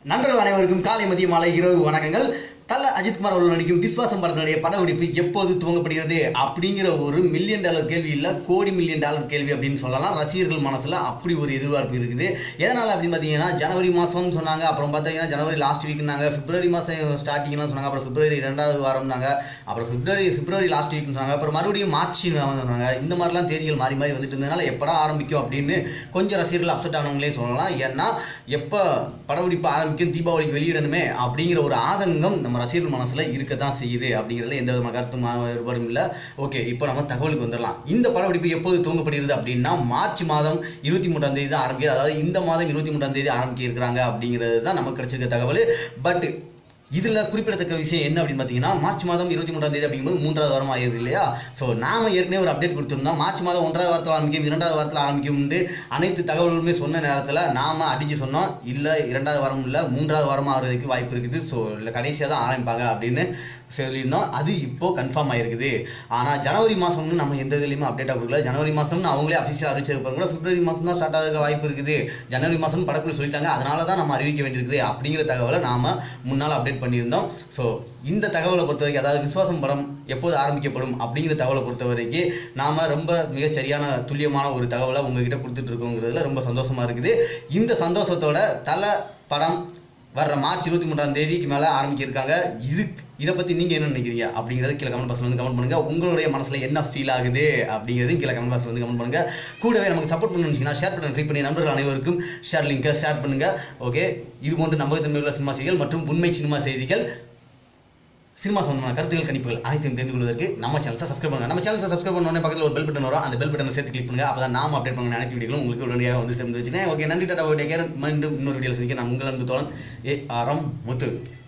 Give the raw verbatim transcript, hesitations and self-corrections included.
நண்பர்கள் அனைவருக்கும் காலை மதிய மாலை இரவு வணக்கங்கள். தல அஜித் குமார் அவர்கள் நடிக்கும் விஸ்வாசம் படத்தினுடைய படப்பிடிப்பு எப்போது துவங்கப்படுகிறது அப்படிங்கிற ஒரு மில்லியன் டாலர் கேள்வி இல்லை, கோடி மில்லியன் டாலர் கேள்வி அப்படின்னு சொல்லலாம். ரசிகர்கள் மனசுல அப்படி ஒரு எதிர்பார்ப்பு இருக்குது. எதனால அப்படின்னு பார்த்தீங்கன்னா, ஜனவரி மாதம் சொன்னாங்க, அப்புறம் பார்த்தீங்கன்னா ஜனவரி லாஸ்ட் வீக்னாங்க, பிப்ரவரி மாதம் ஸ்டார்டிங்லாம் சொன்னாங்க, அப்புறம் பிப்ரவரி ரெண்டாவது வாரம்னாங்க, அப்புறம் பிப்ரவரி பிப்ரவரி லாஸ்ட் வீக்னு சொன்னாங்க, அப்புறம் மறுபடியும் மார்ச் சொன்னாங்க. இந்த மாதிரிலாம் தேதிகள் மாறி மாறி வந்துட்டு இருந்ததுனால எப்படா ஆரம்பிக்கும் அப்படின்னு கொஞ்சம் ரசிகர்கள் அப்செட் ஆனவங்களே சொல்லலாம். ஏன்னா எப்போ படப்பிடிப்பு ஆரம்பிக்கும், தீபாவளிக்கு வெளியிடணுமே அப்படிங்கிற ஒரு ஆதங்கம் நம்ம ரசிகர்கள் மனசுல இருக்கத்தான் செய்யுது. அப்படிங்கிறதுல எந்த விதமான கருத்தும் வேறுபாடும் இல்லை. ஓகே, இப்போ நம்ம தகவலுக்கு வந்துடலாம். இந்த படப்பிடிப்பு எப்போது துவங்கப்படுகிறது அப்படின்னா, மார்ச் மாதம் இருபத்தி மூன்றாம் தேதி தான் ஆரம்பிக்குது. அதாவது இந்த மாதம் இருபத்தி மூன்றாம் தேதி ஆரம்பிக்க இருக்கிறாங்க அப்படிங்கிறது தான் நமக்கு கிடைச்சிருக்க தகவல். பட் இதுல குறிப்பிடத்தக்க விஷயம் என்ன அப்படின்னு பார்த்தீங்கன்னா, மார்ச் மாதம் இருபத்தி மூன்றாம் தேதி அப்படிங்கும்போது மூன்றாவது வாரம் ஆயிருது இல்லையா? ஸோ நாம ஏற்கனவே ஒரு அப்டேட் கொடுத்துருந்தோம். மார்ச் மாதம் ஒன்றாவது வாரத்தில் ஆரம்பிக்கும், இரண்டாவது வாரத்தில் ஆரம்பிக்கும் அனைத்து தகவல்களுமே சொன்ன நேரத்தில் நாம அடிச்சு சொன்னோம், இல்லை இரண்டாவது வாரம் இல்லை மூன்றாவது வாரமாக ஆகிறதுக்கு வாய்ப்பு இருக்குது. ஸோ இல்லை கடைசியாக தான் ஆரம்பிப்பாங்க அப்படின்னு சொல்லியிருந்தோம். அது இப்போ கன்ஃபார்ம் ஆயிருக்குது. ஆனால் ஜனவரி மாதம்னு நம்ம எந்த இதுலையுமே அப்டேட்டாக கொடுக்கல. ஜனவரி மாதம்னு அவங்களே அஃபிஷியல் அறிவிச்சது பாருங்க, பிப்ரவரி மாதம் தான் ஸ்டார்ட் ஆக வாய்ப்பு இருக்குது, ஜனவரி மாதம் படக்குழு சொல்லிட்டாங்க, அதனால தான் நம்ம அறிவிக்க வேண்டியிருக்குது அப்படிங்கிற தகவலை நாம முன்னால் அப்டேட் பண்ணியிருந்தோம். ஸோ இந்த தகவலை பொறுத்த வரைக்கும், அதாவது விஸ்வாசம் படம் எப்போது ஆரம்பிக்கப்படும் அப்படிங்கிற தகவலை பொறுத்த வரைக்கும் நாம ரொம்ப மிக சரியான துல்லியமான ஒரு தகவலை உங்ககிட்ட கொடுத்துட்டு இருக்கோங்கிறதுல ரொம்ப சந்தோஷமா இருக்குது. இந்த சந்தோஷத்தோட தல படம் வர்ற மார்ச் இருபத்தி மூன்றாம் தேதிக்கு மேலே ஆரம்பிக்கிருக்காங்க. இது இதை பற்றி நீங்கள் என்ன நினைக்கிறீங்க அப்படிங்கிறது கீழே கமெண்ட் பாக்ஸில் வந்து கமெண்ட் பண்ணுங்க. உங்களுடைய மனசில் என்ன ஃபீல் ஆகுது அப்படிங்கிறது கீழே கமெண்ட் பாக்ஸில் வந்து கமெண்ட் பண்ணுங்க. கூடவே நமக்கு சப்போர்ட் பண்ணணும்னு ஷேர் பண்ண கிளிக் பண்ணி நண்பர்கள் அனைவருக்கும் ஷேர் லிங்கை ஷேர் பண்ணுங்க. ஓகே, இது போன்று நம்பகத்தன்மையுள்ள சினிமா செய்திகள் மற்றும் உண்மை சினிமா செய்திகள், சினிமா சம்பந்தமான கருத்துக்கள், கணிப்புகள் அனைத்தையும் தெரிந்து கொள்வதற்கு நம்ம சேனலை சப்ஸ்கிரைப் பண்ணுங்க. நம்ம சேனலை சப்ஸ்கிரைப் பண்ண உடனே பக்கத்தில் ஒரு பெல் பட்டன் வரும், அந்த பெல் பட்டனை சேர்த்து கிளிக் பண்ணுங்க. அப்போ தான் நாம அப்டேட் பண்ண அனைத்து வீடியோகளும் உங்களுக்கு உடனடியாக வந்து சேர்ந்து வச்சுக்கேன். ஓகே, நன்றி, டாடா, டேக் கேர். மீண்டும் இன்னொரு வீடியோ சந்திக்க நான் உங்கள் அன்பு தோழன் ஏ ஆர் எம் முத்து.